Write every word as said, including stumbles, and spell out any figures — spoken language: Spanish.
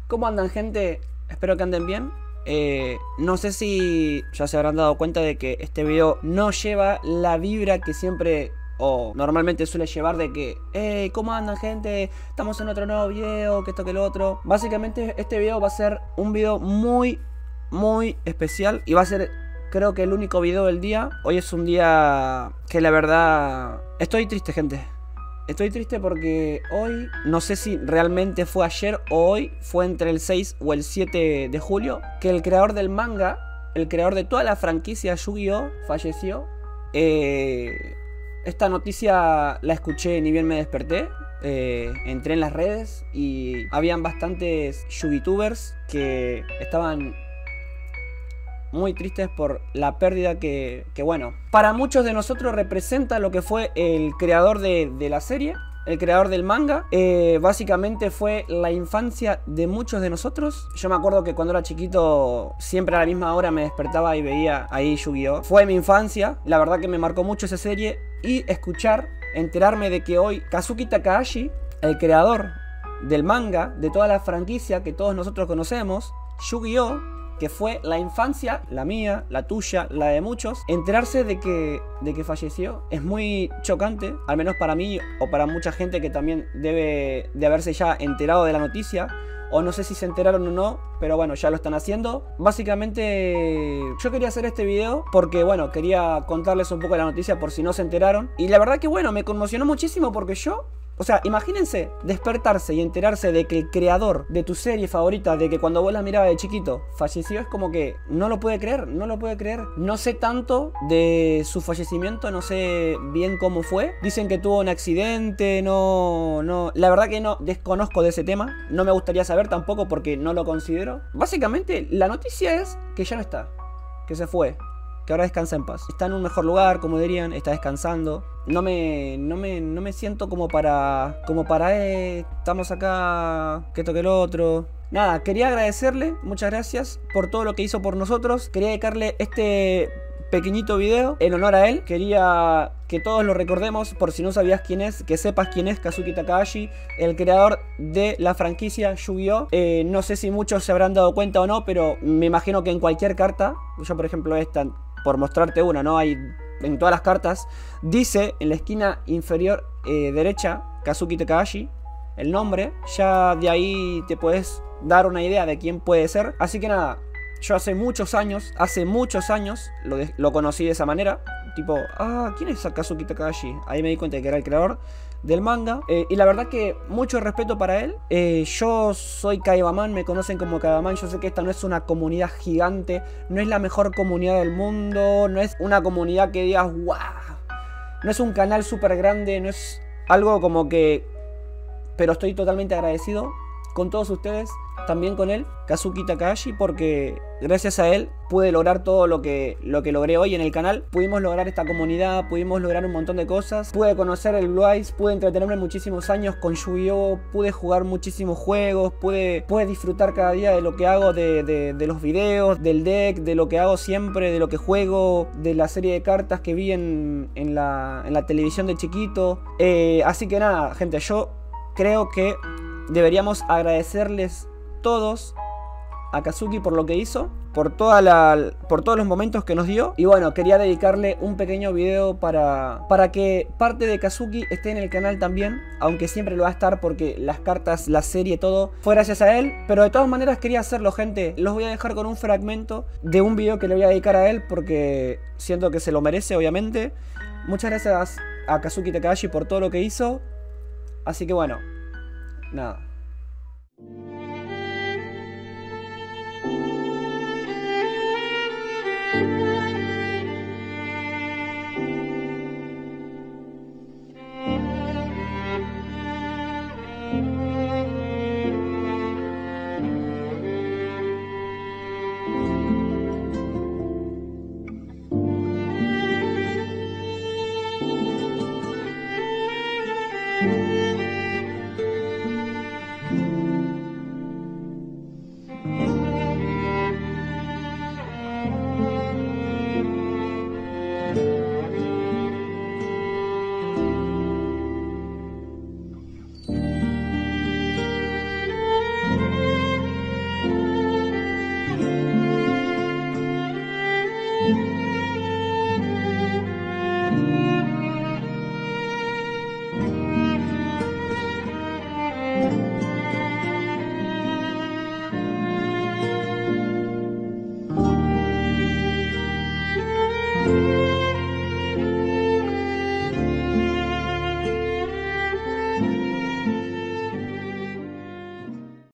¿Cómo andan, gente? Espero que anden bien. Eh, no sé si ya se habrán dado cuenta de que este video no lleva la vibra que siempre o normalmente suele llevar de que hey, ¿cómo andan, gente? Estamos en otro nuevo video, que esto que lo otro. Básicamente este video va a ser un video muy, muy especial y va a ser, creo que el único video del día. Hoy es un día que la verdad estoy triste, gente. Estoy triste porque hoy, no sé si realmente fue ayer o hoy, fue entre el seis o el siete de julio, que el creador del manga, el creador de toda la franquicia Yu-Gi-Oh! Falleció. Eh, esta noticia la escuché ni bien me desperté. Eh, entré en las redes y habían bastantes Yu-Gi-Tubers que estaban muy tristes por la pérdida que, que, bueno, para muchos de nosotros representa lo que fue el creador de, de la serie, el creador del manga. Eh, básicamente fue la infancia de muchos de nosotros. Yo me acuerdo que cuando era chiquito, siempre a la misma hora me despertaba y veía ahí Yu-Gi-Oh! Fue mi infancia, la verdad que me marcó mucho esa serie. Y escuchar, enterarme de que hoy Kazuki Takahashi, el creador del manga, de toda la franquicia que todos nosotros conocemos, Yu-Gi-Oh!, que fue la infancia, la mía, la tuya, la de muchos, enterarse de que, de que falleció es muy chocante, al menos para mí o para mucha gente que también debe de haberse ya enterado de la noticia, o no sé si se enteraron o no, pero bueno, ya lo están haciendo. Básicamente yo quería hacer este video porque bueno, quería contarles un poco de la noticia por si no se enteraron, y la verdad que bueno, me conmocionó muchísimo porque yo... O sea, imagínense despertarse y enterarse de que el creador de tu serie favorita, de que cuando vos la mirabas de chiquito, falleció. Es como que no lo puede creer, no lo puede creer. No sé tanto de su fallecimiento, no sé bien cómo fue. Dicen que tuvo un accidente, no, no. La verdad que no, desconozco de ese tema. No me gustaría saber tampoco porque no lo considero. Básicamente, la noticia es que ya no está, que se fue, que ahora descansa en paz. Está en un mejor lugar, como dirían, está descansando. No me, no me, no me siento como para, como para, eh, estamos acá, que esto que lo otro. Nada, quería agradecerle, muchas gracias por todo lo que hizo por nosotros. Quería dedicarle este pequeñito video en honor a él. Quería que todos lo recordemos, por si no sabías quién es, que sepas quién es Kazuki Takahashi, el creador de la franquicia Yu-Gi-Oh! Eh, no sé si muchos se habrán dado cuenta o no, pero me imagino que en cualquier carta, yo por ejemplo esta, por mostrarte una, ¿no? Hay en todas las cartas, dice en la esquina inferior eh, derecha Kazuki Takahashi, el nombre. Ya de ahí te puedes dar una idea de quién puede ser. Así que nada, yo hace muchos años, hace muchos años lo, de, lo conocí de esa manera. Tipo, ah, ¿quién es Kazuki Takahashi? Ahí me di cuenta de que era el creador del manga. Eh, y la verdad que mucho respeto para él. Eh, yo soy Kaibaman, me conocen como Kaibaman. Yo sé que esta no es una comunidad gigante, no es la mejor comunidad del mundo, no es una comunidad que digas, wow. No es un canal súper grande, no es algo como que... Pero estoy totalmente agradecido con todos ustedes, también con él, Kazuki Takahashi, porque gracias a él pude lograr todo lo que, lo que logré hoy en el canal. Pudimos lograr esta comunidad, pudimos lograr un montón de cosas. Pude conocer el Blue Eyes, pude entretenerme muchísimos años con Yu-Gi-Oh! Pude jugar muchísimos juegos, pude, pude disfrutar cada día de lo que hago, de, de, de los videos, del deck, de lo que hago siempre, de lo que juego, de la serie de cartas que vi en, en, la, en la televisión de chiquito. Eh, así que nada, gente, yo creo que deberíamos agradecerles todos a Kazuki por lo que hizo, por, toda la, por todos los momentos que nos dio. Y bueno, quería dedicarle un pequeño video para, para que parte de Kazuki esté en el canal también, aunque siempre lo va a estar porque las cartas, la serie, todo fue gracias a él. Pero de todas maneras quería hacerlo, gente. Los voy a dejar con un fragmento de un video que le voy a dedicar a él porque siento que se lo merece, obviamente. Muchas gracias a Kazuki Takahashi por todo lo que hizo. Así que bueno, nada.